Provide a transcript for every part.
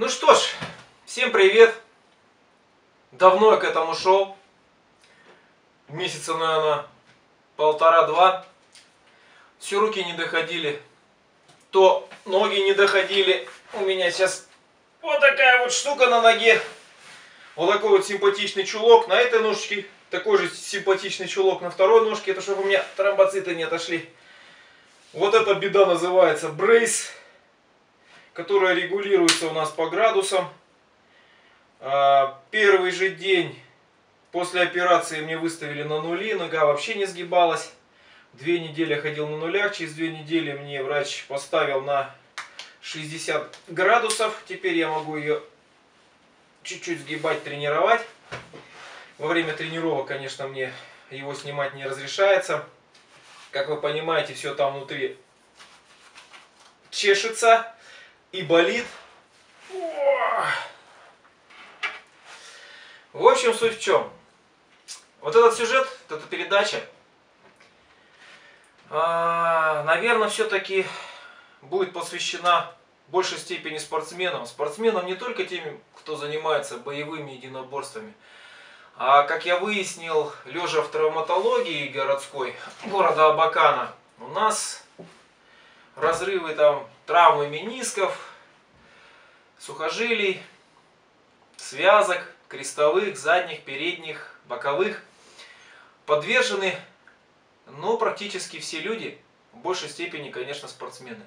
Ну что ж, всем привет! Давно я к этому шел. Месяца, наверное, полтора-два. Все руки не доходили. То ноги не доходили. У меня сейчас вот такая вот штука на ноге. Вот такой вот симпатичный чулок. На этой ножке такой же симпатичный чулок на второй ножке. Это чтобы у меня тромбоциты не отошли. Вот эта беда называется брейс, которая регулируется у нас по градусам. Первый же день после операции мне выставили на нули, нога вообще не сгибалась. 2 недели я ходил на нулях, через 2 недели мне врач поставил на 60 градусов. Теперь я могу ее чуть-чуть сгибать, тренировать. Во время тренировок, конечно, мне его снимать не разрешается. Как вы понимаете, все там внутри чешется и болит. В общем, суть в чем? Вот этот сюжет, эта передача, наверное, все-таки будет посвящена в большей степени спортсменам. Спортсменам не только тем, кто занимается боевыми единоборствами, а, как я выяснил, лежа в травматологии городской города Абакана, у нас разрывы, травмы менисков, сухожилий, связок, крестовых, задних, передних, боковых подвержены, практически все люди, в большей степени, конечно, спортсмены.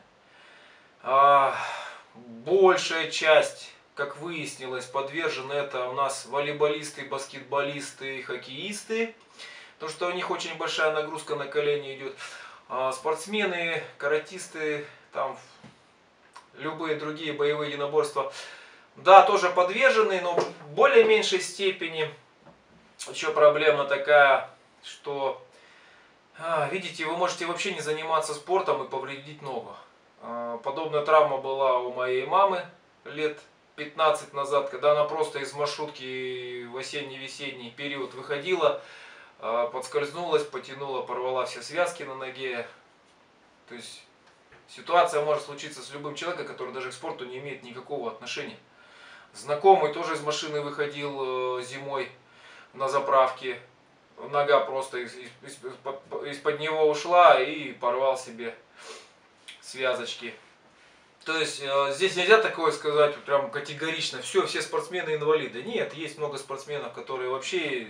Большая часть, как выяснилось, подвержены это у нас волейболисты, баскетболисты, хоккеисты, потому что у них очень большая нагрузка на колени идет. Спортсмены, каратисты, любые другие боевые единоборства, да, тоже подвержены, но в более меньшей степени. Еще проблема такая, что, видите, вы можете вообще не заниматься спортом и повредить ногу. Подобная травма была у моей мамы лет 15 назад, когда она просто из маршрутки в осенне-весенний период выходила, подскользнулась, потянула, порвала все связки на ноге. То есть ситуация может случиться с любым человеком, который даже к спорту не имеет никакого отношения. Знакомый тоже из машины выходил зимой на заправке. Нога просто из-под него ушла и порвал себе связочки. То есть здесь нельзя такое сказать прям категорично, все спортсмены инвалиды. Нет, есть много спортсменов, которые вообще,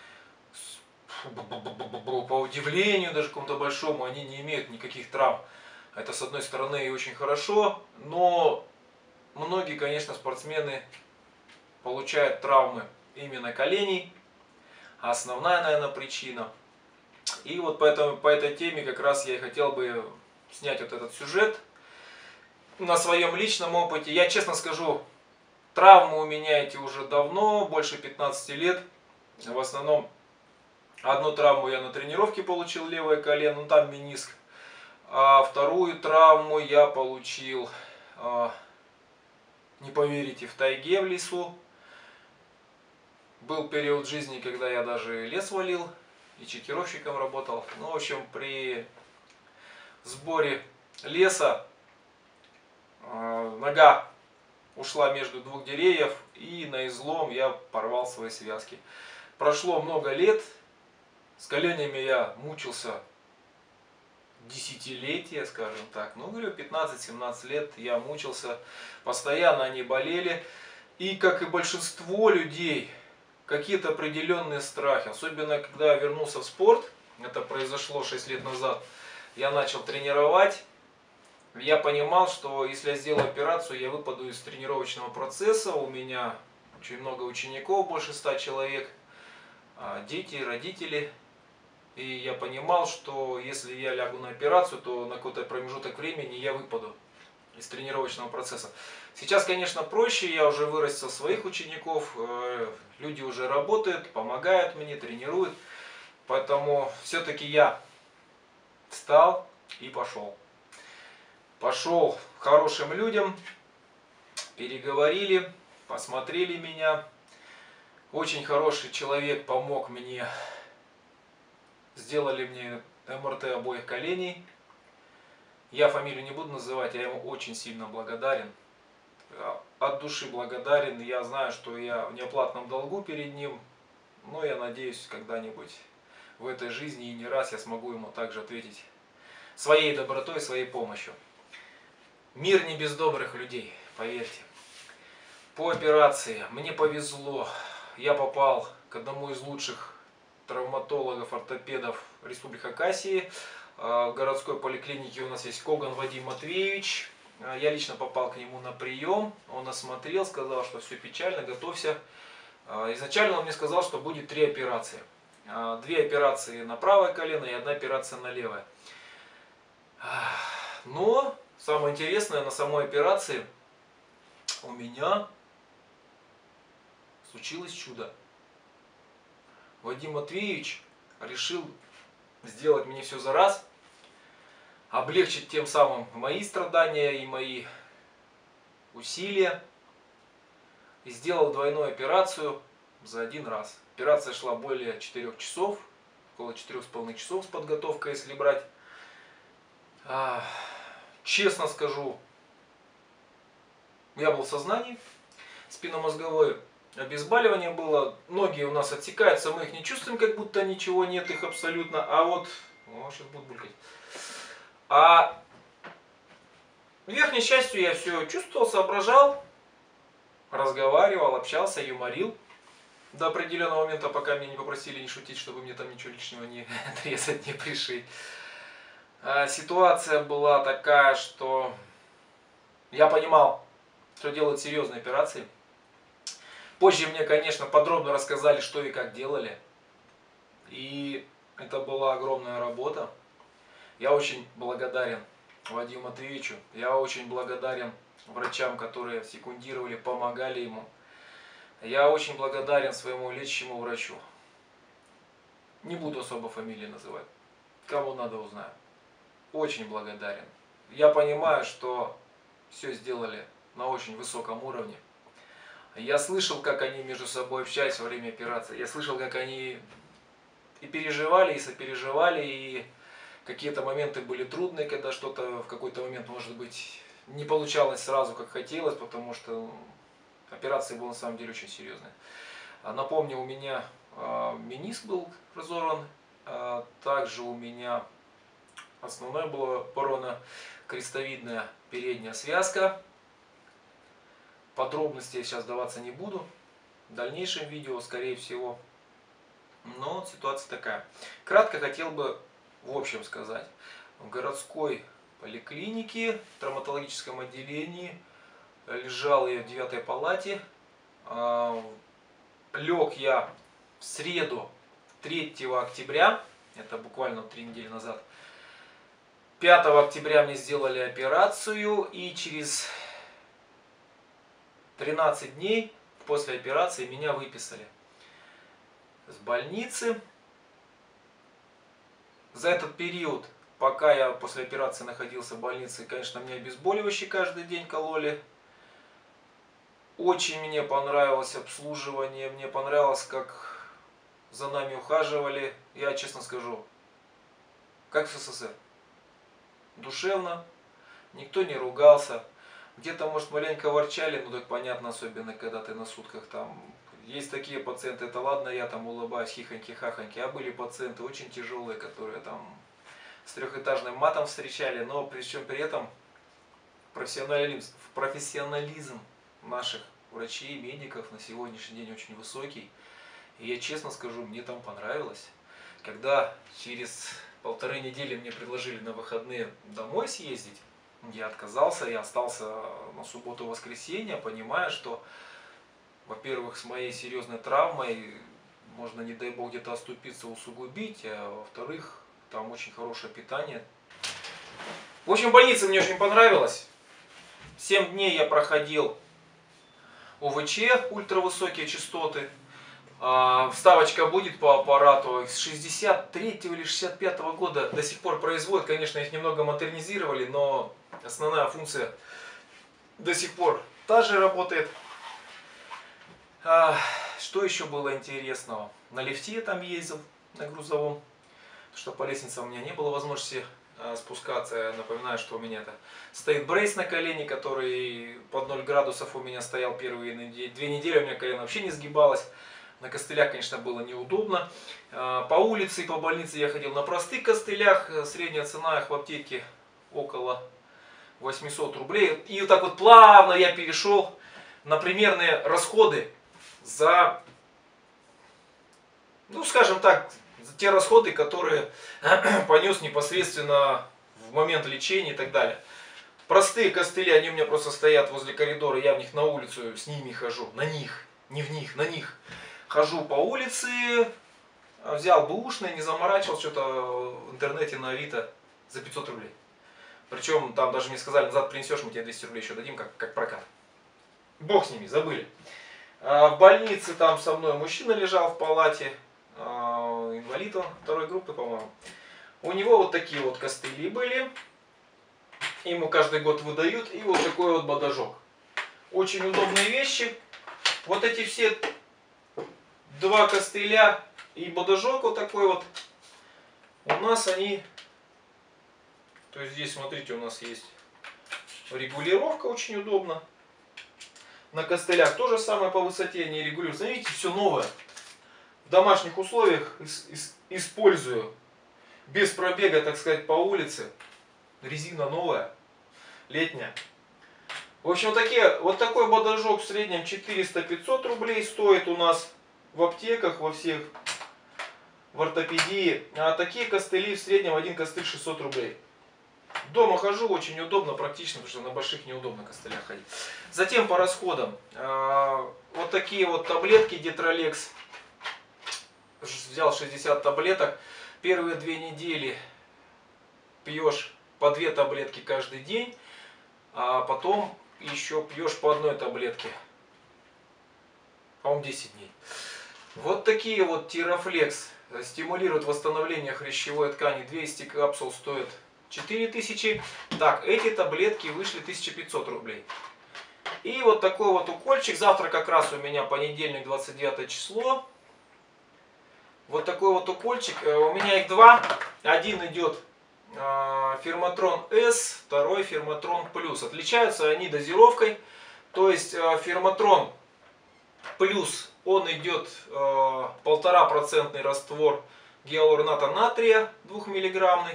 по удивлению даже какому-то большому, они не имеют никаких травм. Это, с одной стороны, и очень хорошо, но многие, конечно, спортсмены получают травмы именно коленей. Основная, наверное, причина. И вот поэтому по этой теме как раз я и хотел бы снять вот этот сюжет на своем личном опыте. Я честно скажу, травмы у меня эти уже давно, больше 15 лет. В основном одну травму я на тренировке получил, левое колено, там мениск. А вторую травму я получил, не поверите, в тайге, в лесу. Был период жизни, когда я даже лес валил и чекировщиком работал. В общем, при сборе леса нога ушла между 2 деревьев, и на излом я порвал свои связки. Прошло много лет, с коленями я мучился десятилетия, скажем так. 15-17 лет я мучился, постоянно они болели. И, как и большинство людей, какие-то определенные страхи. Особенно, когда я вернулся в спорт, это произошло 6 лет назад, я начал тренировать. Я понимал, что если я сделаю операцию, я выпаду из тренировочного процесса. У меня очень много учеников, больше 100 человек, дети, родители. И я понимал, что если я лягу на операцию, то на какой-то промежуток времени я выпаду из тренировочного процесса. Сейчас, конечно, проще, я уже вырастил своих учеников, люди уже работают, помогают мне, тренируют. Поэтому все-таки я встал и пошел. Пошел к хорошим людям, переговорили, посмотрели меня. Очень хороший человек помог мне, сделали мне МРТ обоих коленей. Я фамилию не буду называть, я ему очень сильно благодарен. от души благодарен. Я знаю, что я в неоплатном долгу перед ним. Но я надеюсь, когда-нибудь в этой жизни и не раз я смогу ему также ответить своей добротой, своей помощью. Мир не без добрых людей, поверьте. По операции мне повезло. Я попал к одному из лучших травматологов, ортопедов Республики Хакасии. В городской поликлинике у нас есть Коган Вадим Матвеевич. Я лично попал к нему на прием. Он осмотрел, сказал, что все печально, готовься. Изначально он мне сказал, что будет 3 операции. 2 операции на правое колено и 1 операция на левое. Но самое интересное, на самой операции у меня случилось чудо. Вадим Матвеевич решил сделать мне все за раз, облегчить тем самым мои страдания и мои усилия. И сделал двойную операцию за 1 раз. Операция шла более 4 часов, около 4,5 часов с подготовкой, если брать. Честно скажу, я был в сознании, спинномозговое обезболивание было, ноги у нас отсекаются, мы их не чувствуем, как будто ничего нет их абсолютно, а вот, сейчас будет булькать. А верхней частью я все чувствовал, соображал, разговаривал, общался, юморил. До определенного момента, пока меня не попросили не шутить, чтобы мне там ничего лишнего не отрезать, не пришить. Ситуация была такая, что я понимал, что делают серьезные операции. Позже мне, конечно, подробно рассказали, что и как делали. И это была огромная работа. Я очень благодарен Вадиму Матвеевичу. Я очень благодарен врачам, которые секундировали, помогали ему. Я очень благодарен своему лечащему врачу. Не буду особо фамилии называть. Кому надо, узнаю. Очень благодарен. Я понимаю, что все сделали на очень высоком уровне. Я слышал, как они между собой общались во время операции. Я слышал, как они и переживали, и сопереживали, и какие-то моменты были трудные, когда что-то в какой-то момент, может быть, не получалось сразу, как хотелось, потому что операция была на самом деле очень серьезная. Напомню, у меня мениск был разорван, также у меня основная была порона-крестовидная передняя связка. Подробностей я сейчас даваться не буду. В дальнейшем видео, скорее всего. Но ситуация такая. Кратко хотел бы в общем сказать. В городской поликлинике, в травматологическом отделении лежал я в 9-й палате. Лег я в среду 3 октября. Это буквально 3 недели назад. 5 октября мне сделали операцию, и через 13 дней после операции меня выписали с больницы. За этот период, пока я после операции находился в больнице, конечно, мне обезболивающие каждый день кололи. Очень мне понравилось обслуживание, мне понравилось, как за нами ухаживали. Я честно скажу, как в СССР. Душевно, никто не ругался. Где-то, может, маленько ворчали, ну так понятно, особенно когда ты на сутках там. Есть такие пациенты, это ладно, я там улыбаюсь, хихоньки-хахоньки, а были пациенты очень тяжелые, которые там с 3-этажным матом встречали, но причем при этом профессионализм наших врачей, медиков на сегодняшний день очень высокий. И я честно скажу, мне там понравилось. Когда через 1,5 недели мне предложили на выходные домой съездить, я отказался, я остался на субботу-воскресенье, понимая, что, во-первых, с моей серьезной травмой можно, не дай бог, где-то оступиться, усугубить, а во-вторых, там очень хорошее питание. В общем, больница мне очень понравилась. 7 дней я проходил ОВЧ, ультравысокие частоты. Вставочка будет по аппарату с 63-го или 65-го года до сих пор производят. Конечно, их немного модернизировали, но основная функция до сих пор та же работает. Что еще было интересного? На лифте я там ездил, на грузовом, потому что по лестнице у меня не было возможности спускаться. Я напоминаю, что у меня это стоит брейс на колене, который под 0 градусов у меня стоял первые 2 недели, у меня колено вообще не сгибалось. На костылях, конечно, было неудобно. По улице и по больнице я ходил на простых костылях. Средняя цена их в аптеке около 800 рублей. И вот так вот плавно я перешел на примерные расходы за, ну скажем так, за те расходы, которые понес непосредственно в момент лечения и так далее. Простые костыли, они у меня просто стоят возле коридора, я в них на улицу с ними хожу, на них, не в них, на них. Хожу по улице, взял бэушные, не заморачивал, что-то в интернете на Авито за 500 рублей. Причем там даже мне сказали, назад принесешь, мы тебе 200 рублей еще дадим, как прокат. Бог с ними, забыли. В больнице там со мной мужчина лежал в палате, инвалид он, 2-й группы, по-моему. У него вот такие вот костыли были. Ему каждый год выдают, и вот такой вот бадажок. Очень удобные вещи. Вот эти все 2 костыля и бадажок вот такой вот. У нас они... То есть здесь, смотрите, у нас есть регулировка, очень удобно. На костылях то же самое по высоте, они регулируются. Видите, все новое. В домашних условиях использую. Без пробега, так сказать, по улице. Резина новая, летняя. В общем, вот такой бадажок в среднем 400-500 рублей стоит у нас в аптеках, во всех, в ортопедии. А такие костыли в среднем один костыль 600 рублей. Дома хожу, очень удобно, практично, потому что на больших неудобно костылях ходить. Затем по расходам. Вот такие вот таблетки Детролекс. Взял 60 таблеток. Первые 2 недели пьешь по 2 таблетки каждый день. А потом еще пьешь по 1 таблетке. По-моему, 10 дней. Вот такие вот Тирафлекс стимулируют восстановление хрящевой ткани. 200 капсул стоит 4000. Так, эти таблетки вышли 1500 рублей. И вот такой вот укольчик. Завтра как раз у меня понедельник, 29 число. Вот такой вот укольчик. У меня их 2. Один идет Ферматрон С, второй Ферматрон Плюс. Отличаются они дозировкой. То есть Ферматрон Плюс, он идет 1,5% раствор гиалуроната натрия 2 миллиграммный.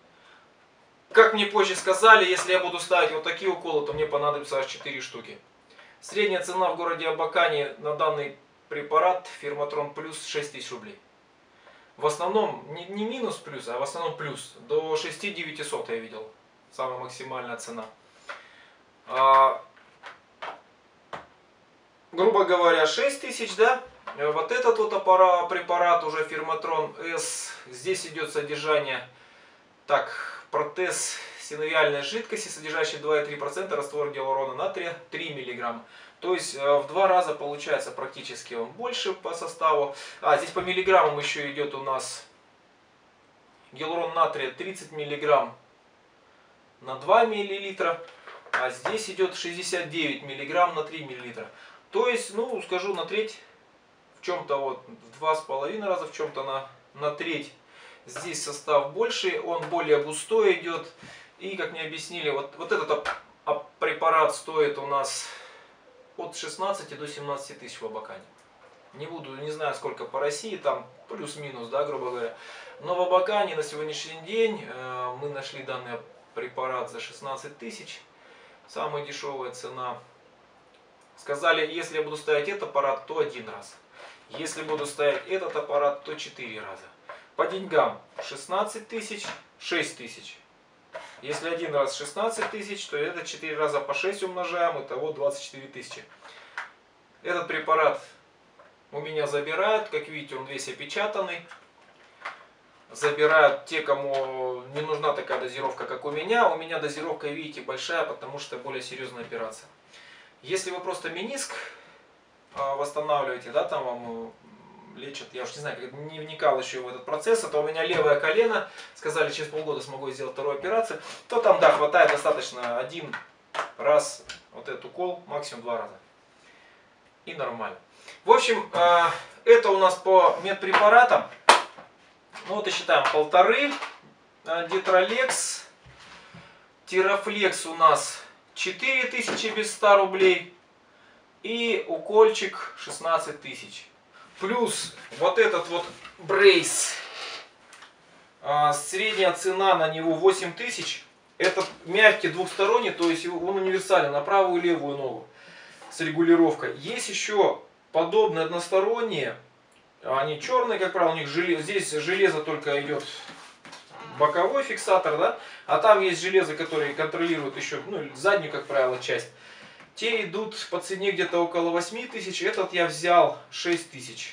Как мне позже сказали, если я буду ставить вот такие уколы, то мне понадобится аж 4 штуки. Средняя цена в городе Абакане на данный препарат Ферматрон Плюс 6000 рублей. В основном не минус плюс, а в основном плюс. До 6900 я видел. Самая максимальная цена. Грубо говоря, 6000, да? Вот этот вот препарат уже Ферматрон С. Здесь идет содержание, так, протез синовиальной жидкости, содержащий 2,3% раствор гиалурона натрия, 3 мг. То есть в 2 раза получается практически он больше по составу. Здесь по миллиграммам еще идет у нас гиалурон натрия 30 мг на 2 мл. А здесь идет 69 мг на 3 мл. То есть, ну, скажу, на треть, в чем-то вот в 2,5 раза, в чем-то на треть. Здесь состав больше, он более густой идет. И, как мне объяснили, вот этот препарат стоит у нас от 16 до 17 тысяч в Абакане. Не знаю сколько по России, там плюс-минус, да, грубо говоря. Но в Абакане на сегодняшний день мы нашли данный препарат за 16 тысяч. Самая дешевая цена. Сказали, если я буду ставить этот аппарат, то 1 раз. Если буду ставить этот аппарат, то 4 раза. По деньгам 16 тысяч, 6 тысяч. Если 1 раз 16 тысяч, то это 4 раза по 6 умножаем, итого 24 тысячи. Этот препарат у меня забирают, как видите, он весь опечатанный. Забирают те, кому не нужна такая дозировка, как у меня. У меня дозировка, видите, большая, потому что более серьезная операция. Если вы просто мениск восстанавливаете, да, там вам лечат, я уж не знаю, не вникал еще в этот процесс, это у меня левое колено, сказали, через полгода смогу сделать 2-ю операцию, то там, да, хватает достаточно 1 раз вот этот укол, максимум 2 раза. И нормально. В общем, это у нас по медпрепаратам. Ну вот и считаем 1,5, Детролекс. Тирафлекс у нас 4000 без 100 рублей. И укольчик 16 тысяч. Плюс вот этот вот брейс. Средняя цена на него 8 тысяч. Этот мягкий двухсторонний, то есть он универсален на правую и левую ногу с регулировкой. Есть еще подобные односторонние. Они черные, как правило, у них здесь железо только идет боковой фиксатор, да? А там есть железо, которое контролирует еще заднюю, как правило, часть. Те идут по цене где-то около 8 тысяч. Этот я взял 6 тысяч.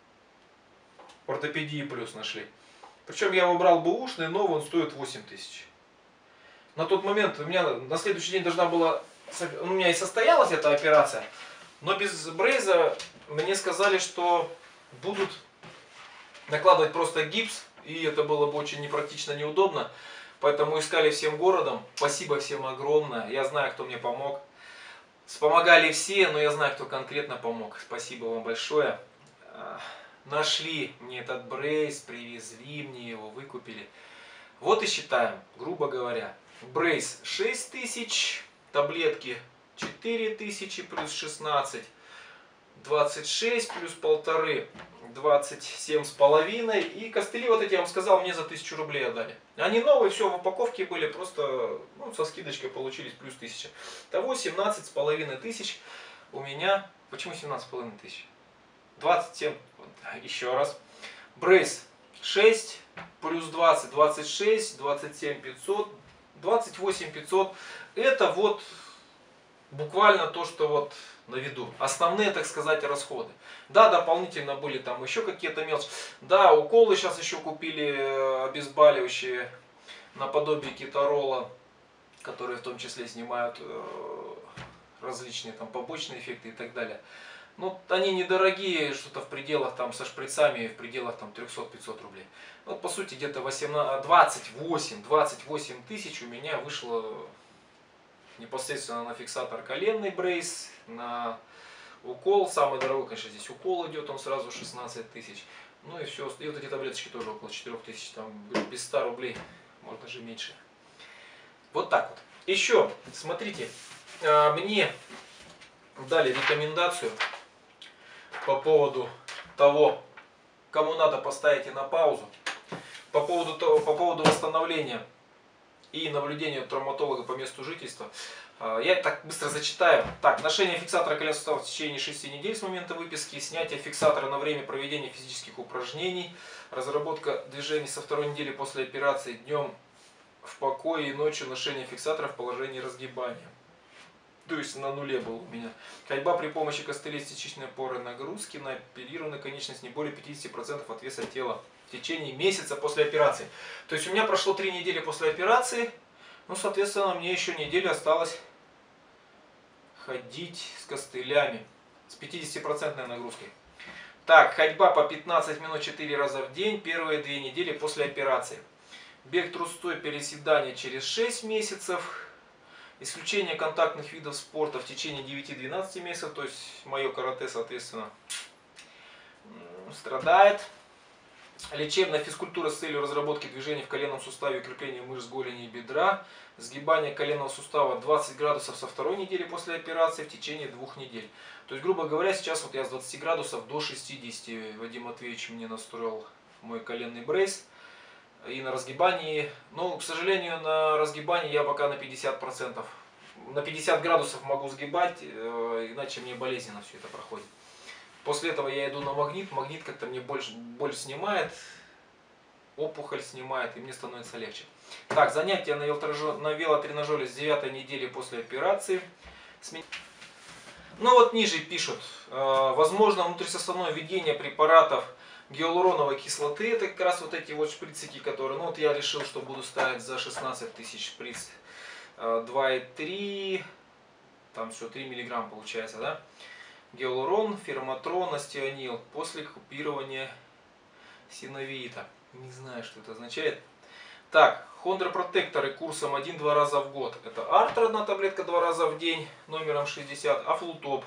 Ортопедии плюс нашли. Причем я выбрал бэушный, но он стоит 8 тысяч. На тот момент у меня на следующий день должна была... У меня и состоялась эта операция. Но без брейза мне сказали, что будут накладывать просто гипс. И это было бы очень непрактично, неудобно. Поэтому искали всем городом. Спасибо всем огромное. Я знаю, кто мне помог. Вспомогали все, но я знаю, кто конкретно помог. Спасибо вам большое. Нашли мне этот брейс, привезли мне его, выкупили. Вот и считаем, грубо говоря. Брейс 6 тысяч, таблетки 4 тысячи плюс 16, 26 плюс 1,5, 27,5. И костыли вот эти, я вам сказал, мне за 1000 рублей отдали. Они новые, все в упаковке были, просто со скидочкой получились плюс 1000. Того 17,5 тысяч у меня. Почему 17,5 тысяч? 27, еще раз. Брейс 6 плюс 20, 26, 27 500, 28 500. Это вот буквально то, что вот на виду. Основные, так сказать, расходы. Да, дополнительно были там еще какие-то мелочи. Да, уколы сейчас еще купили обезболивающие наподобие кеторола, которые в том числе снимают различные там побочные эффекты и так далее. Ну, они недорогие, что-то в пределах там со шприцами, в пределах там 300-500 рублей. Вот по сути где-то 28 тысяч у меня вышло непосредственно на фиксатор коленный брейс, на укол. Самый дорогой, конечно, здесь укол идет, он сразу 16 тысяч. Ну и все, и вот эти таблеточки тоже около 4 тысяч, там без 100 рублей, может даже меньше. Вот так вот. Еще, смотрите, мне дали рекомендацию по поводу того, кому надо, поставите на паузу. По поводу восстановления и наблюдения травматолога по месту жительства. Я так быстро зачитаю. Так, ношение фиксатора коленного сустава в течение 6 недель с момента выписки, снятие фиксатора на время проведения физических упражнений, разработка движений со 2-й недели после операции, днем в покое и ночью ношение фиксатора в положении разгибания. То есть на нуле был у меня. Ходьба при помощи костылей с течичной опорой, нагрузки на оперированную конечность не более 50% от веса тела в течение месяца после операции. То есть у меня прошло 3 недели после операции, ну, соответственно, мне еще неделю осталось ходить с костылями, с 50% нагрузкой. Так, ходьба по 15 минут 4 раза в день, первые 2 недели после операции. Бег трустой, переседание через 6 месяцев. Исключение контактных видов спорта в течение 9-12 месяцев, то есть мое карате, соответственно, страдает. Лечебная физкультура с целью разработки движений в коленном суставе, укрепления мышц голени и бедра. Сгибание коленного сустава 20 градусов со 2-й недели после операции в течение 2 недель. То есть, грубо говоря, сейчас вот я с 20 градусов до 60. Вадим Матвеевич мне настроил мой коленный брейс. И на разгибании, но, к сожалению, на разгибании я пока на 50%. На 50 градусов могу сгибать, иначе мне болезненно все это проходит. После этого я иду на магнит. Магнит как-то мне боль снимает, опухоль снимает, и мне становится легче. Так, занятия на велотренажере с 9-й недели после операции. Ну вот ниже пишут, возможно внутрисоставное введение препаратов гиалуроновой кислоты. Это как раз вот эти вот шприцики, которые, ну вот я решил, что буду ставить за 16 тысяч шприц 2,3, там все 3 миллиграмм получается, да? Гиалурон, ферматрон, астеонил после купирования синовиита. Не знаю, что это означает. Так, хондропротекторы курсом 1-2 раза в год. Это Артр, 1 таблетка 2 раза в день, номером 60, Афлутоп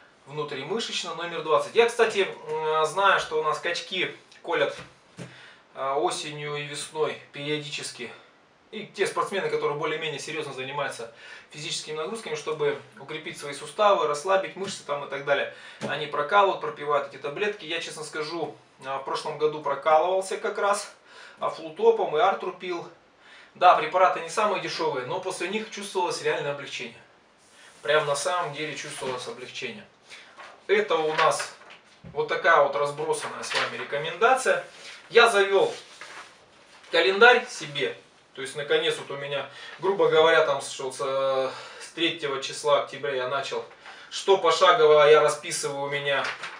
внутримышечно, номер 20. Я, кстати, знаю, что у нас качки колят осенью и весной периодически. И те спортсмены, которые более-менее серьезно занимаются физическими нагрузками, чтобы укрепить свои суставы, расслабить мышцы там и так далее. Они прокалывают, пропивают эти таблетки. Я, честно скажу, в прошлом году прокалывался как раз флутопом и артру пил. Да, препараты не самые дешевые, но после них чувствовалось реальное облегчение. Прям на самом деле чувствовалось облегчение. Это у нас вот такая вот разбросанная с вами рекомендация. Я завел календарь себе. То есть, наконец, вот у меня, грубо говоря, там с 3 числа октября я начал, что пошагово я расписываю, у меня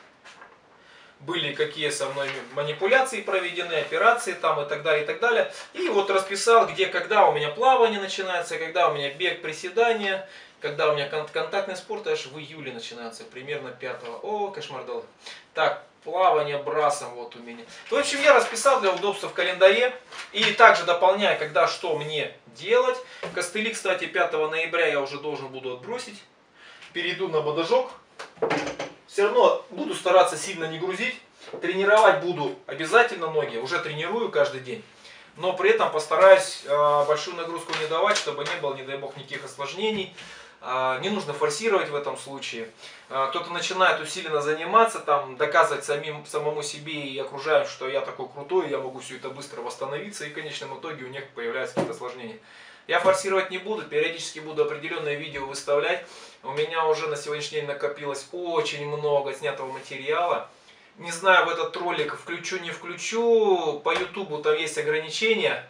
были какие со мной манипуляции проведены, операции там и так далее, и так далее. И вот расписал, где, когда у меня плавание начинается, когда у меня бег, приседания, когда у меня контактный спорт аж в июле начинается, примерно 5-го. О, кошмар дал. Так, плавание брасом вот у меня. В общем, я расписал для удобства в календаре. И также дополняя, когда что мне делать. Костыли, кстати, 5 ноября я уже должен буду отбросить. Перейду на бодожок. Все равно буду стараться сильно не грузить. Тренировать буду обязательно ноги. Уже тренирую каждый день. Но при этом постараюсь большую нагрузку не давать, чтобы не было, не дай бог, никаких осложнений. Не нужно форсировать в этом случае. Кто-то начинает усиленно заниматься, там, доказывать самому себе и окружающим, что я такой крутой, я могу все это быстро восстановиться, и в конечном итоге у них появляются какие-то осложнения. Я форсировать не буду, периодически буду определенные видео выставлять. У меня уже на сегодняшний день накопилось очень много снятого материала. Не знаю, в этот ролик включу, не включу. По ютубу там есть ограничения.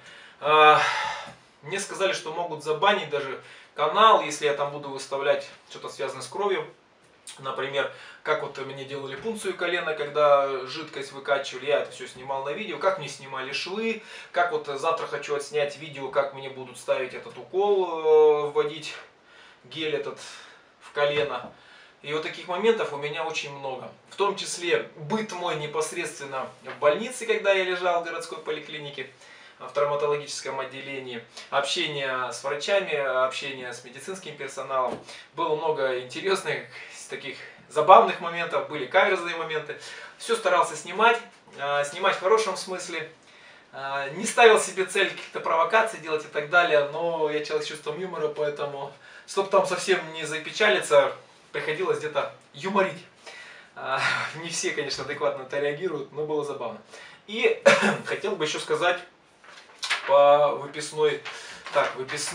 Мне сказали, что могут забанить даже канал, если я там буду выставлять что-то связанное с кровью. Например, как вот мне делали пункцию колена, когда жидкость выкачивали, я это все снимал на видео, как мне снимали швы, как вот завтра хочу отснять видео, как мне будут ставить этот укол, вводить гель этот в колено. И вот таких моментов у меня очень много. В том числе быт мой непосредственно в больнице, когда я лежал в городской поликлинике, в травматологическом отделении, общение с врачами, общение с медицинским персоналом. Было много интересных, таких забавных моментов, были каверзные моменты. Все старался снимать, снимать в хорошем смысле. Не ставил себе цель каких-то провокаций делать и так далее, но я человек с чувством юмора, поэтому, чтобы там совсем не запечалиться, приходилось где-то юморить. Не все, конечно, адекватно это реагируют, но было забавно. И хотел бы еще сказать по выписной. Так,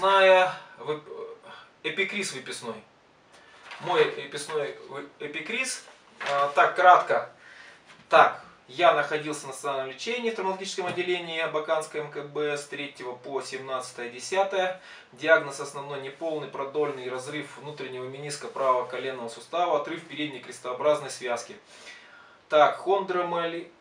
эпикриз выписной. Мой эпикриз. Так, кратко. Так, я находился на стационарном лечении в травматологическом отделении Абаканской МКБ с 3 по 17-10. Диагноз основной: неполный продольный разрыв внутреннего мениска правого коленного сустава, отрыв передней крестообразной связки. Так, хондромалия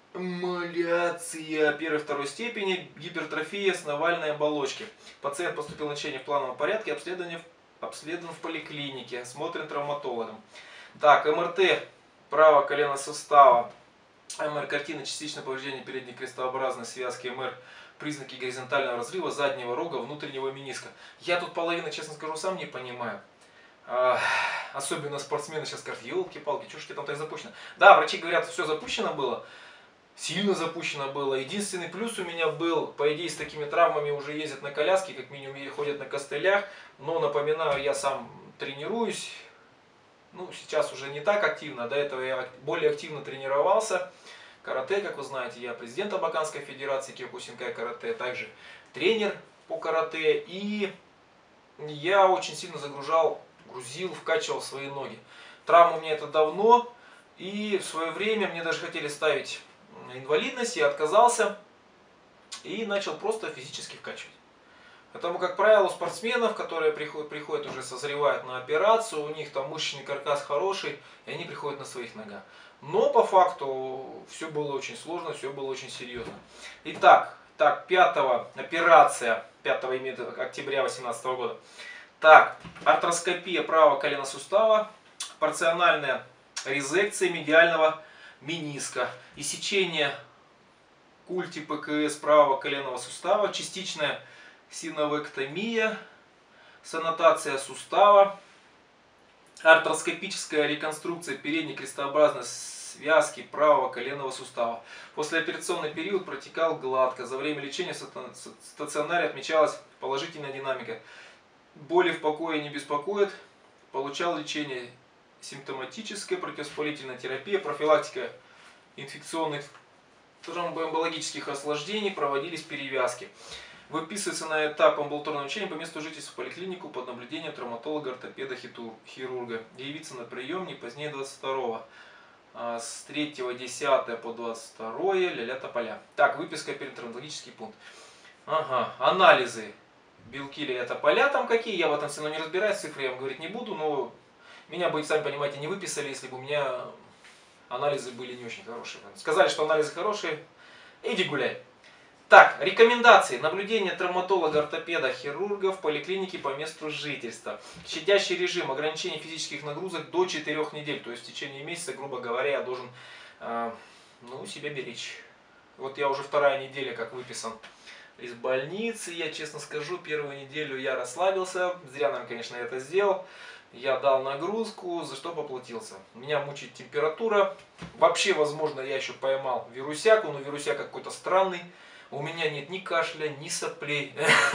1-2 степени, гипертрофия основальной оболочки. Пациент поступил на лечение в плановом порядке, обследован в поликлинике, осмотрен травматологом. Так, МРТ правого коленного сустава, МР картина частичное повреждение передней крестообразной связки, МР признаки горизонтального разрыва заднего рога внутреннего мениска. Я тут половину, честно скажу, сам не понимаю. Особенно спортсмены сейчас скажут: елки-палки, что ж тебе там так запущено? Да, врачи говорят, все запущено было. Сильно запущено было. Единственный плюс у меня был, по идее, с такими травмами уже ездят на коляске, как минимум, или ходят на костылях. Но, напоминаю, я сам тренируюсь. Ну, сейчас уже не так активно. До этого я более активно тренировался. Карате, как вы знаете, я президент Абаканской федерации Киокусинкай карате, также тренер по карате. И я очень сильно грузил, вкачивал свои ноги. Травма у меня это давно. И в свое время мне даже хотели ставить инвалидность, я отказался и начал просто физически вкачивать. Потому, как правило, у спортсменов, которые приходят уже созревают на операцию, у них там мышечный каркас хороший, и они приходят на своих ногах. Но по факту все было очень сложно, все было очень серьезно. Итак, 5-го операция, 5 октября 2018 года. Так, артроскопия правого коленного сустава, порциональная резекция медиального мениска, иссечение культи ПКС правого коленного сустава, частичная синовэктомия, сонатация сустава, артроскопическая реконструкция передней крестообразной связки правого коленного сустава. Послеоперационный период протекал гладко. За время лечения в стационаре отмечалась положительная динамика. Боли в покое не беспокоит. Получал лечение симптоматическое, противовоспалительная терапия, профилактика инфекционных тромбоэмбологических осложнений, проводились перевязки. Выписывается на этап амбулаторного лечения по месту жительства в поликлинику под наблюдением травматолога, ортопеда, хирурга. Явиться на прием не позднее 22-го. С 3.10 по 22 ля-ля тополя. Так, выписка перитравматологический пункт. Ага, анализы. Белки ля-ля тополя там какие, я в этом все равно не разбираюсь, цифры я вам говорить не буду, но меня бы, сами понимаете, не выписали, если бы у меня анализы были не очень хорошие. Сказали, что анализы хорошие, иди гуляй. Так, рекомендации. Наблюдение травматолога, ортопеда, хирурга в поликлинике по месту жительства. Щадящий режим, ограничение физических нагрузок до 4 недель. То есть в течение месяца, грубо говоря, я должен себя беречь. Вот я уже 2-я неделя как выписан из больницы. Я честно скажу, 1-ю неделю я расслабился. Зря, наверное, конечно, я это сделал. Я дал нагрузку, за что поплатился. Меня мучает температура. Вообще, возможно, я еще поймал вирусяку, но вирусяк какой-то странный. У меня нет ни кашля, ни соплей.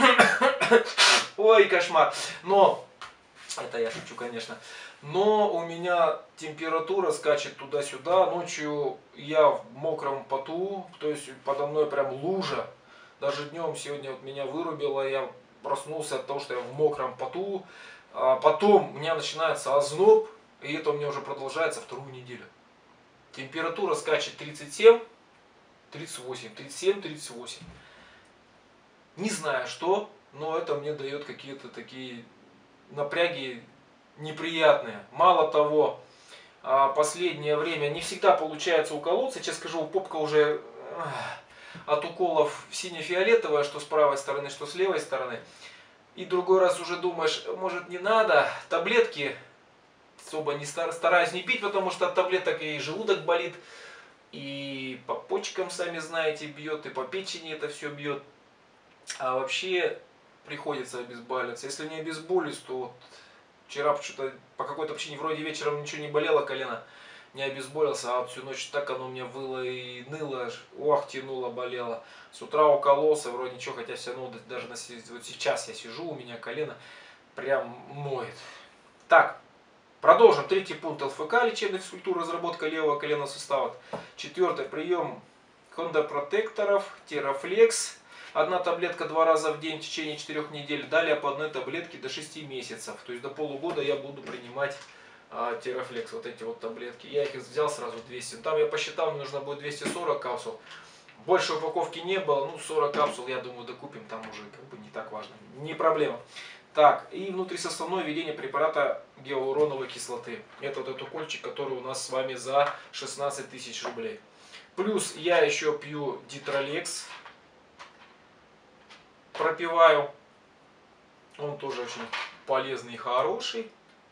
Ой, кошмар. Но, это я шучу, конечно. Но у меня температура скачет туда-сюда. Ночью я в мокром поту, то есть подо мной прям лужа. Даже днем сегодня вот меня вырубило, я проснулся от того, что я в мокром поту. А потом у меня начинается озноб, и это у меня уже продолжается 2-ю неделю. Температура скачет 37. 38, 37, 38. Не знаю что, но это мне дает какие-то такие напряги неприятные. Мало того, последнее время не всегда получается уколоться. Сейчас скажу, попка уже от уколов сине-фиолетовая, что с правой стороны, что с левой стороны. И другой раз уже думаешь, может не надо, таблетки особо не стараюсь не пить, потому что от таблеток и желудок болит. И по почкам, сами знаете, бьет, и по печени это все бьет. А вообще приходится обезболиваться. Если не обезболюсь, то вот вчера что-то по какой-то причине вроде вечером ничего не болело колено, не обезболился, а вот всю ночь так оно мне выло и ныло, ох, тянуло, болело. С утра укололся, вроде ничего, хотя все равно даже вот сейчас я сижу, у меня колено прям ноет. Так. Продолжим. 3-й пункт ЛФК, лечебная физкультура, разработка левого коленного сустава. 4-й прием хондропротекторов, терафлекс. 1 таблетка 2 раза в день в течение 4 недель. Далее по 1 таблетке до 6 месяцев. То есть до полугода я буду принимать терафлекс, вот эти вот таблетки. Я их взял сразу 200. Там я посчитал, мне нужно будет 240 капсул. Больше упаковки не было, 40 капсул, я думаю, докупим, там уже как бы не так важно. Не проблема. Так, и внутрисоставное введение препарата гиалуроновой кислоты. Это вот этот укольчик, который у нас с вами за 16 000 рублей. Плюс я еще пью Дитролекс. Пропиваю. Он тоже очень полезный и хороший.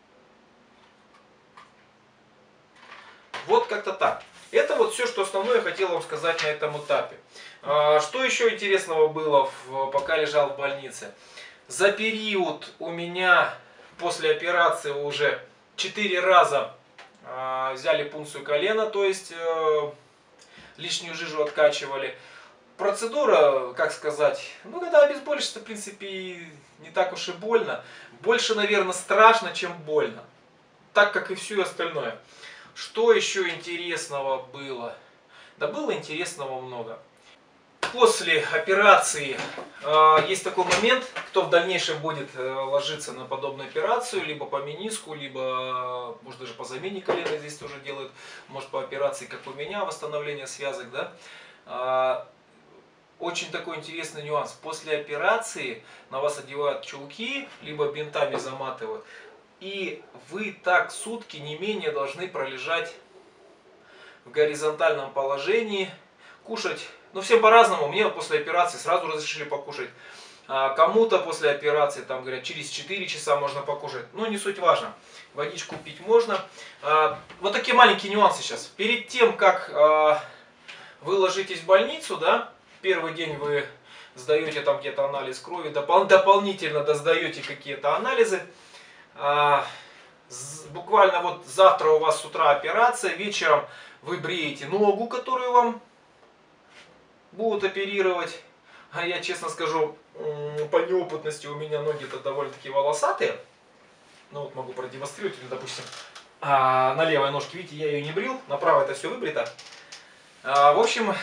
Вот как-то так. Это вот все, что основное я хотел вам сказать на этом этапе. Что еще интересного было, пока лежал в больнице? За период у меня после операции уже 4 раза взяли пункцию колена, то есть лишнюю жижу откачивали. Процедура, как сказать, когда обезболишься, в принципе, не так уж и больно. Больше, наверное, страшно, чем больно. Так, как и все остальное. Что еще интересного было? Да было интересного много. После операции есть такой момент, кто в дальнейшем будет ложиться на подобную операцию, либо по мениску, либо, может, даже по замене колена здесь тоже делают, может, по операции, как у меня, восстановление связок, да. Очень такой интересный нюанс. После операции на вас одевают чулки, либо бинтами заматывают, и вы так сутки не менее должны пролежать в горизонтальном положении, кушать. Всем по-разному. Мне после операции сразу разрешили покушать. Кому-то после операции, там говорят, через 4 часа можно покушать. Не суть важно. Водичку пить можно. Вот такие маленькие нюансы сейчас. Перед тем, как вы ложитесь в больницу, да, первый день вы сдаете там где-то анализ крови, дополнительно доздаете какие-то анализы. Буквально вот завтра у вас с утра операция, вечером вы бреете ногу, которую вам будут оперировать. А я честно скажу, по неопытности у меня ноги-то довольно-таки волосатые. Ну вот могу продемонстрировать, допустим, на левой ножке, видите, я ее не брил, на правой это все выбрито. В общем,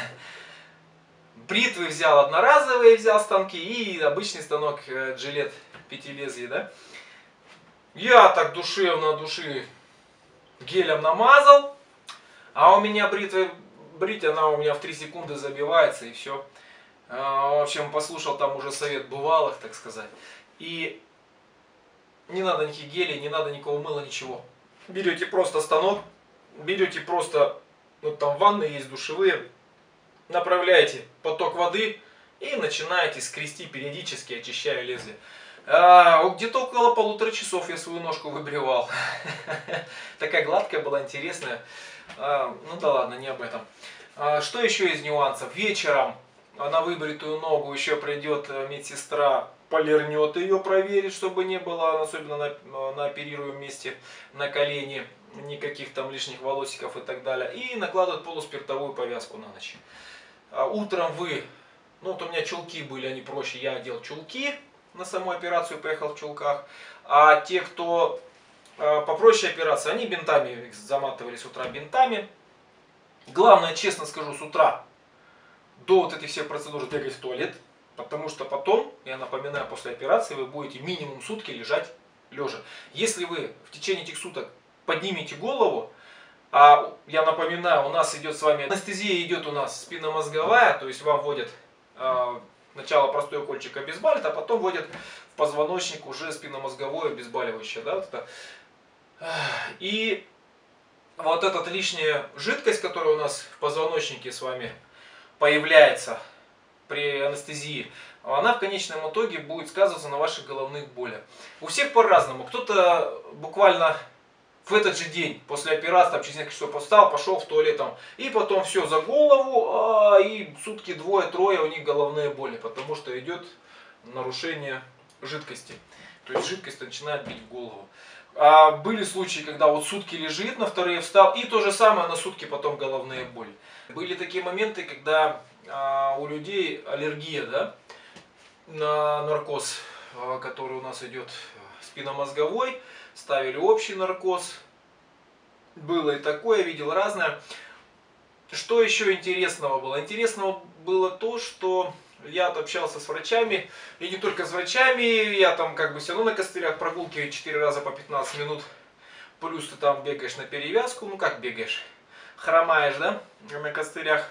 бритвы взял одноразовые, взял станки и обычный станок Gillette пятилезвие, да. Я так душевно от души гелем намазал, а у меня брить она у меня в 3 секунды забивается и все. В общем, послушал там уже совет бывалых, так сказать. И не надо никаких гелей, не надо никакого мыла, ничего. Берете просто станок, берете просто, вот там ванны есть душевые, направляете поток воды и начинаете скрести периодически, очищая лезвие. Где-то около 1,5 часов я свою ножку выбривал. Такая гладкая была, интересная. Ну да ладно, не об этом. Что еще из нюансов? Вечером на выбритую ногу еще придет медсестра, полирнет ее, проверит, чтобы не было, особенно на оперируемом месте, на колени, никаких там лишних волосиков и так далее. И накладывает полуспиртовую повязку на ночь. Утром вы, ну вот у меня чулки были, они проще, я одел чулки, на саму операцию поехал в чулках. А те, кто попроще операции, они бинтами заматывали с утра бинтами. Главное, честно скажу, с утра до вот этих всех процедур бегать в туалет, потому что потом, я напоминаю, после операции вы будете минимум сутки лежать лежа. Если вы в течение этих суток поднимете голову, а я напоминаю, у нас идет с вами анестезия, идет у нас спинномозговая, то есть вам вводят сначала простой укольчик обезболит, а потом вводят в позвоночник уже спинномозговое обезболивающее. Да, вот это. И вот эта лишняя жидкость, которая у нас в позвоночнике с вами появляется при анестезии, она в конечном итоге будет сказываться на ваших головных болях. У всех по-разному. Кто-то буквально в этот же день после операции, там, через несколько часов встал, пошел в туалет, там, и потом все за голову, и сутки двое-трое у них головные боли, потому что идет нарушение жидкости. То есть жидкость начинает бить в голову. А были случаи, когда вот сутки лежит, на вторые встал, и то же самое на сутки потом головные боли. Были такие моменты, когда у людей аллергия, да, на наркоз, который у нас идет спинномозговой, ставили общий наркоз. Было и такое, видел разное. Что еще интересного было? Интересного было то, что я общался с врачами, и не только с врачами, я там как бы все равно на костылях прогулки 4 раза по 15 минут, плюс ты там бегаешь на перевязку, ну как бегаешь, хромаешь, да, на костылях.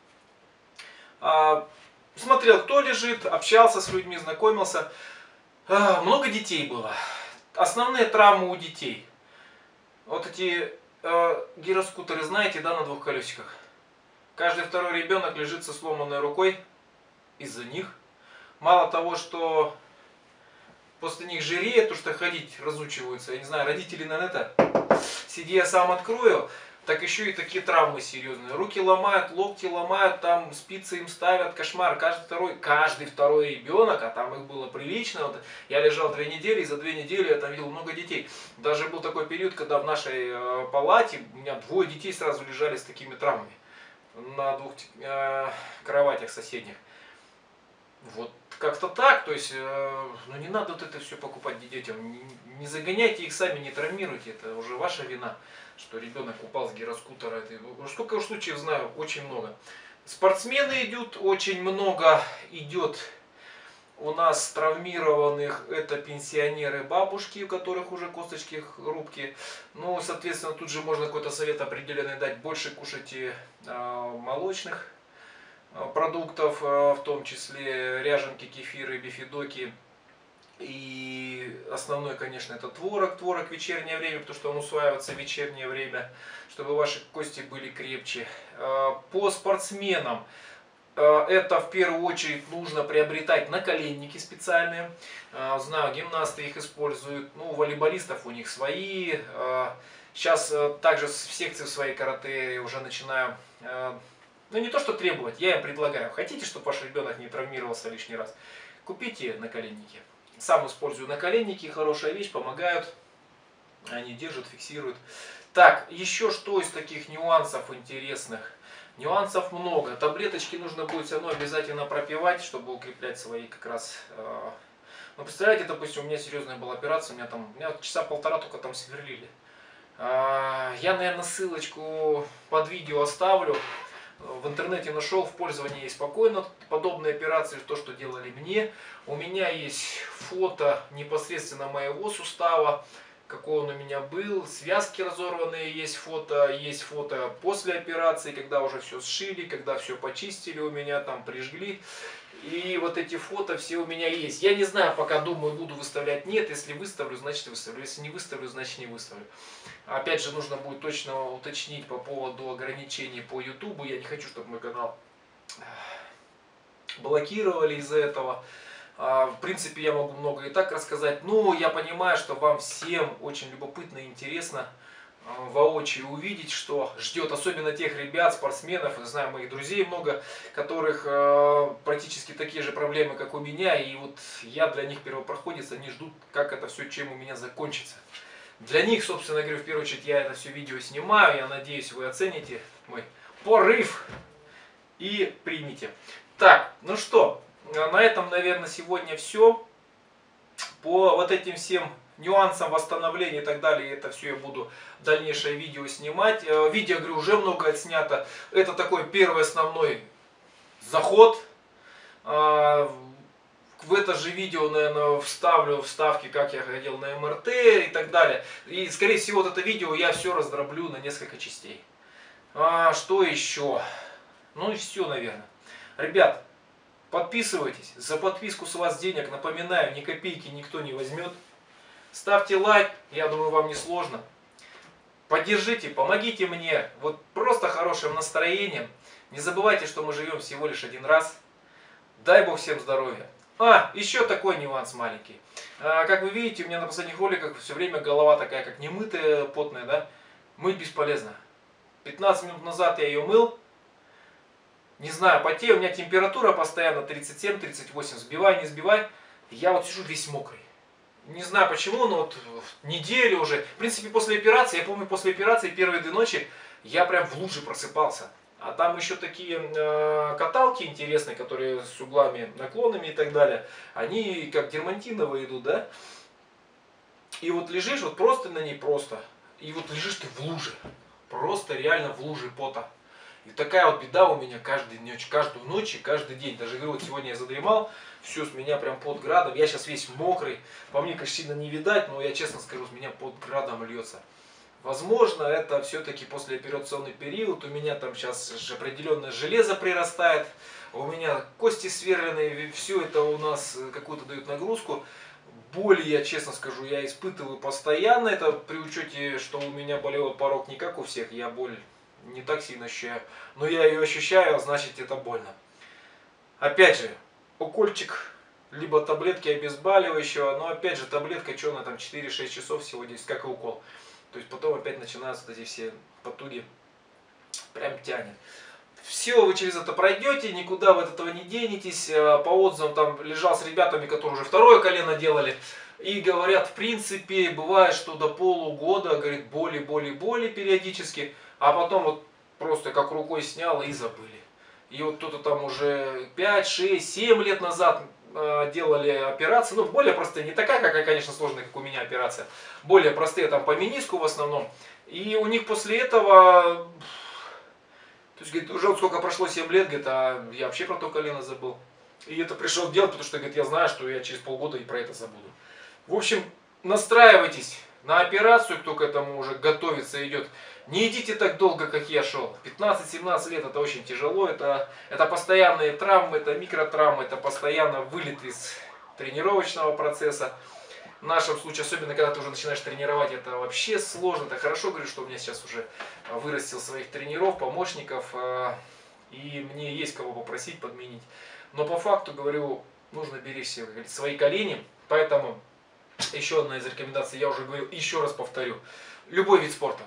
Смотрел, кто лежит, общался с людьми, знакомился. Много детей было. Основные травмы у детей. Вот эти гироскутеры, знаете, да, на 2 колесиках. Каждый второй ребенок лежит со сломанной рукой из-за них. Мало того, что после них жиреет, то что ходить разучиваются. Я не знаю, родители на это. Сиди, я сам открою. Так еще и такие травмы серьезные. Руки ломают, локти ломают, там спицы им ставят, кошмар. Каждый второй ребенок, а там их было прилично. Вот я лежал 2 недели, и за 2 недели я там видел много детей. Даже был такой период, когда в нашей палате у меня 2 детей сразу лежали с такими травмами. На 2 кроватях соседних. Вот как-то так, то есть, ну не надо вот это все покупать детям, не загоняйте их сами, не травмируйте, это уже ваша вина, что ребенок упал с гироскутера. Сколько случаев знаю, очень много. Спортсмены идут, очень много идет у нас травмированных, это пенсионеры, бабушки, у которых уже косточки хрупкие. Ну, соответственно, тут же можно какой-то совет определенный дать, больше кушайте молочных продуктов, в том числе ряженки, кефиры, бифидоки. И основной, конечно, это творог. Творог в вечернее время, потому что он усваивается в вечернее время, чтобы ваши кости были крепче. По спортсменам это в первую очередь нужно приобретать наколенники специальные. Знаю, гимнасты их используют, ну, волейболистов у них свои. Сейчас также в секции своей карате уже начинаю, ну не то что требовать, я им предлагаю. Хотите, чтобы ваш ребенок не травмировался лишний раз? Купите наколенники. Сам использую наколенники, хорошая вещь, помогают. Они держат, фиксируют. Так, еще что из таких нюансов интересных? Нюансов много. Таблеточки нужно будет все равно обязательно пропивать, чтобы укреплять свои как раз... Ну, представляете, допустим, у меня серьезная была операция, у меня часа полтора только там сверлили. Я, наверное, ссылочку под видео оставлю. В интернете нашел, в пользовании спокойно подобные операции, то, что делали мне. У меня есть фото непосредственно моего сустава, какой он у меня был, связки разорванные, есть фото после операции, когда уже все сшили, когда все почистили у меня, там прижгли. И вот эти фото все у меня есть. Я не знаю, пока думаю, буду выставлять, нет. Если выставлю, значит выставлю. Если не выставлю, значит не выставлю. Опять же, нужно будет точно уточнить по поводу ограничений по YouTube. Я не хочу, чтобы мой канал блокировали из-за этого. В принципе, я могу много и так рассказать. Но я понимаю, что вам всем очень любопытно и интересно воочию увидеть, что ждет, особенно тех ребят, спортсменов, я знаю моих друзей много, которых практически такие же проблемы, как у меня, и вот я для них первопроходец, они ждут, как это все, чем у меня закончится. Для них, собственно говоря, в первую очередь я это все видео снимаю, я надеюсь, вы оцените мой порыв и примите. Так, ну что, на этом, наверное, сегодня все. По вот этим всем нюансам восстановления и так далее, это все я буду дальнейшее видео снимать. Видео, говорю, уже много отснято. Это такой первый основной заход. В это же видео, наверное, вставлю вставки, как я ходил на МРТ и так далее. И, скорее всего, вот это видео я все раздроблю на несколько частей. Что еще? Ну и все, наверное. Ребят, подписывайтесь. За подписку с вас денег, напоминаю, ни копейки никто не возьмет. Ставьте лайк, я думаю, вам не сложно. Поддержите, помогите мне. Вот просто хорошим настроением. Не забывайте, что мы живем всего лишь один раз. Дай Бог всем здоровья. Еще такой нюанс маленький. Как вы видите, у меня на последних роликах все время голова такая, как немытая, потная, да? Мыть бесполезно. 15 минут назад я ее мыл. Не знаю, потею, у меня температура постоянно 37-38, сбивай, не сбивай. Я вот сижу весь мокрый. Не знаю почему, но вот неделю уже. В принципе, после операции, я помню, после операции первые 2 ночи я прям в луже просыпался. А там еще такие каталки интересные, которые с углами, наклонами и так далее. Они как дермантиновые идут, да? И вот лежишь, вот просто на ней просто. И вот лежишь ты в луже. Просто реально в луже пота. И такая вот беда у меня каждую ночь и каждый день. Даже говорю, вот сегодня я задремал, все, с меня прям под градом. Я сейчас весь мокрый. По мне, конечно, сильно не видать, но я честно скажу, с меня под градом льется. Возможно, это все-таки послеоперационный период. У меня там сейчас определенное железо прирастает. У меня кости сверленные. Все это у нас какую-то дают нагрузку. Боли, я честно скажу, я испытываю постоянно. Это при учете, что у меня болевой порог не как у всех. Я боль не так сильно ощущаю. Но я ее ощущаю, значит это больно. Опять же, укольчик, либо таблетки обезболивающего. Но опять же, таблетка, что она там 4-6 часов всего здесь, как и укол. То есть потом опять начинаются эти все потуги. Прям тянет. Все, вы через это пройдете, никуда вы от этого не денетесь. По отзывам там лежал с ребятами, которые уже второе колено делали. И говорят, в принципе, бывает, что до полугода, говорит, боли периодически. А потом вот просто как рукой снял и забыли. И вот кто-то там уже 5, 6, 7 лет назад делали операции. Ну, более простые, не такая, какая, конечно, сложная, как у меня операция. Более простые, там по мениску в основном. И у них после этого... То есть, говорит, уже вот сколько прошло, 7 лет, говорит, а я вообще про то колено забыл. И это пришел делать, потому что, говорит, я знаю, что я через полгода и про это забуду. В общем, настраивайтесь на операцию, кто к этому уже готовится, идет. Не идите так долго, как я шел. 15-17 лет это очень тяжело, это постоянные травмы, это микротравмы, это постоянно вылет из тренировочного процесса. В нашем случае, особенно когда ты уже начинаешь тренировать, это вообще сложно. Это хорошо, говорю, что у меня сейчас уже вырастил своих тренеров, помощников, и мне есть кого попросить подменить. Но по факту, говорю, нужно беречь себе, как говорится, свои колени. Поэтому еще одна из рекомендаций, я уже говорил, еще раз повторю. Любой вид спорта,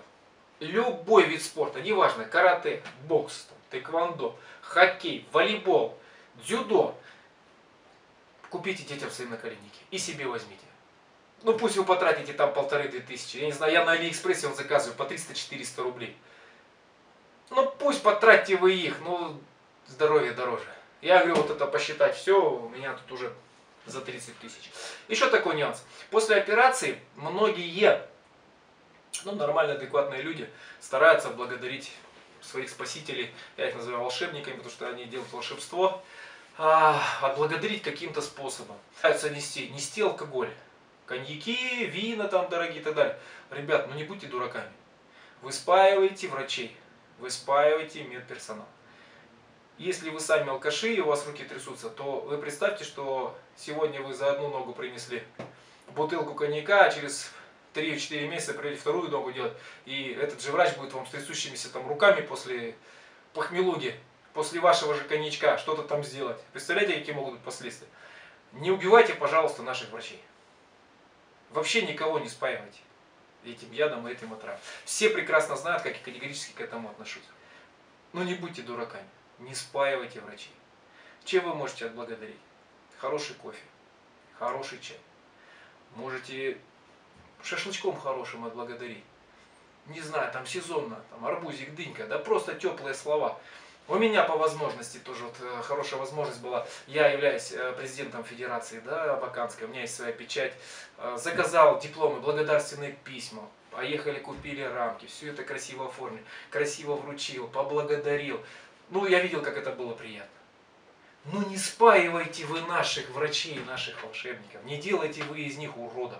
неважно, карате, бокс, тэквондо, хоккей, волейбол, дзюдо, купите детям свои наколенники и себе возьмите. Ну пусть вы потратите там 1500-2000. Я не знаю, я на Алиэкспрессе заказываю по 300-400 рублей. Ну пусть потратьте вы их, ну здоровье дороже. Я говорю, вот это посчитать все, у меня тут уже за 30 тысяч. Еще такой нюанс. После операции многие, ну, нормальные, адекватные люди стараются благодарить своих спасителей, я их называю волшебниками, потому что они делают волшебство, отблагодарить каким-то способом. Стараются нести алкоголь, коньяки, вина там дорогие и так далее. Ребят, ну не будьте дураками. Вы спаиваете врачей, вы спаиваете медперсонал. Если вы сами алкаши и у вас руки трясутся, то вы представьте, что сегодня вы за одну ногу принесли бутылку коньяка, а через 3-4 месяца придете вторую ногу делать, и этот же врач будет вам с трясущимися там руками после похмелуги, после вашего же коньячка что-то там сделать. Представляете, какие могут быть последствия? Не убивайте, пожалуйста, наших врачей. Вообще никого не спаивайте этим ядом и этим отравом. Все прекрасно знают, как я категорически к этому отношусь. Но не будьте дураками. Не спаивайте врачей. Чем вы можете отблагодарить? Хороший кофе, хороший чай. Можете шашлычком хорошим отблагодарить. Не знаю, там сезонно, там арбузик, дынька, да просто теплые слова. У меня по возможности тоже вот хорошая возможность была. Я являюсь президентом федерации, да, Абаканской, у меня есть своя печать. Заказал дипломы, благодарственные письма. Поехали, купили рамки, все это красиво оформили, красиво вручил, поблагодарил. Ну, я видел, как это было приятно. Ну, не спаивайте вы наших врачей, наших волшебников. Не делайте вы из них уродов.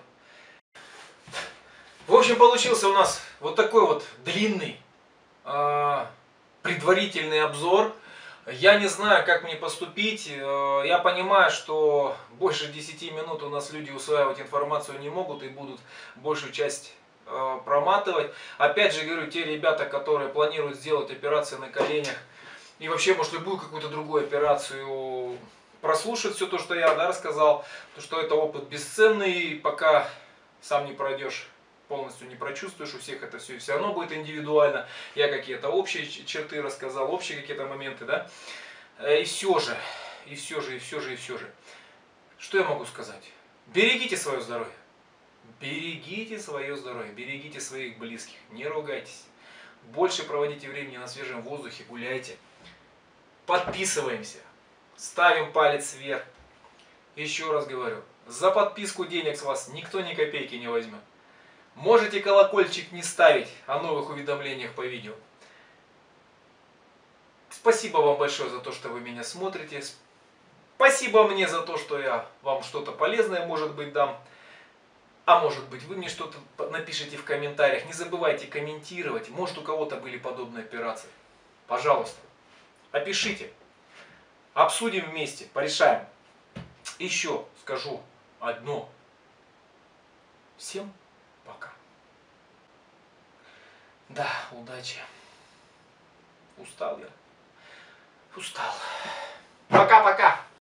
В общем, получился у нас вот такой вот длинный предварительный обзор. Я не знаю, как мне поступить. Я понимаю, что больше 10 минут у нас люди усваивать информацию не могут и будут большую часть проматывать. Опять же говорю, те ребята, которые планируют сделать операции на коленях, и вообще, может, любую какую-то другую операцию, прослушать все то, что я рассказал, то что это опыт бесценный, пока сам не пройдешь, полностью не прочувствуешь, у всех это все равно будет индивидуально. Я какие-то общие черты рассказал, общие какие-то моменты, да. И все же, что я могу сказать? Берегите свое здоровье. Берегите свое здоровье, берегите своих близких, не ругайтесь. Больше проводите времени на свежем воздухе, гуляйте. Подписываемся, ставим палец вверх. Еще раз говорю, за подписку денег с вас никто ни копейки не возьмет. Можете колокольчик не ставить о новых уведомлениях по видео. Спасибо вам большое за то, что вы меня смотрите. Спасибо мне за то, что я вам что-то полезное, может быть, дам. А может быть, вы мне что-то напишите в комментариях. Не забывайте комментировать. Может, у кого-то были подобные операции. Пожалуйста, опишите. Обсудим вместе, порешаем. Еще скажу одно. Всем пока. Да, удачи. Устал я. Устал. Пока-пока.